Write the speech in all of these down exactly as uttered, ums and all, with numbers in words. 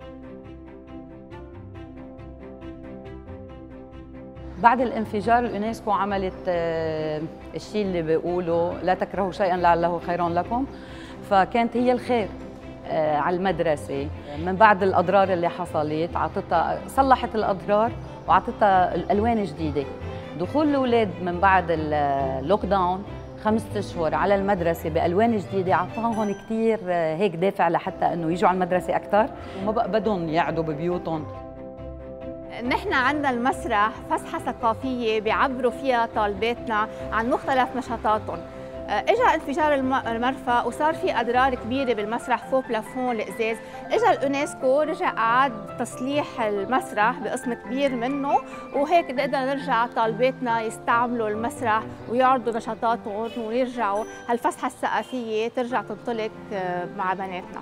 بعد الانفجار اليونسكو عملت الشيء اللي بيقولوا لا تكرهوا شيئا لعله خير لكم، فكانت هي الخير على المدرسة. من بعد الأضرار اللي حصلت عطتها، صلحت الأضرار وعطتها الألوان جديدة. دخول الأولاد من بعد اللوك داون خمسة أشهر على المدرسة بألوان جديدة عطاهم كثير هيك دافع لحتى إنه يجوا على المدرسة أكثر وما بقى بدهم يقعدوا ببيوتهم. نحن عندنا المسرح فسحة ثقافية بيعبروا فيها طالباتنا عن مختلف نشاطاتهم. اجى انفجار المرفأ وصار في اضرار كبيره بالمسرح فوق بلافون الازاز، اجى اليونسكو رجع اعاد تصليح المسرح بقسم كبير منه، وهيك نقدر نرجع طالباتنا يستعملوا المسرح ويعرضوا نشاطاتهم ويرجعوا هالفسحه الثقافيه ترجع تنطلق مع بناتنا.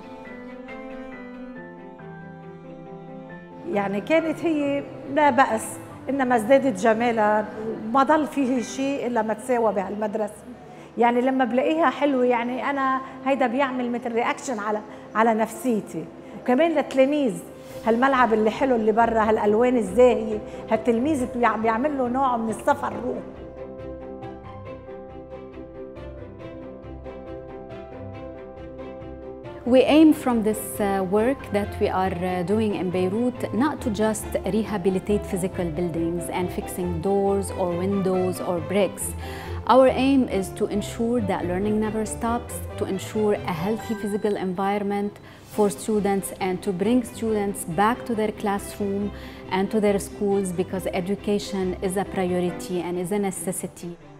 يعني كانت هي لا بأس، انما ازدادت جمالها، ما ضل فيه شيء الا ما تساوى بهالمدرسه. يعني لما بلاقيها حلوه يعني انا هيدا بيعمل مثل رياكشن على على نفسيتي. وكمان للتلاميذ هالملعب اللي حلو اللي برا، هالالوان الزاهيه، هالتلميذ بيعمل له نوع من السفر روح. We aim from this uh, work that we are uh, doing in Beirut not to just rehabilitate physical buildings and fixing doors or windows or bricks. Our aim is to ensure that learning never stops, to ensure a healthy physical environment for students and to bring students back to their classroom and to their schools, because education is a priority and is a necessity.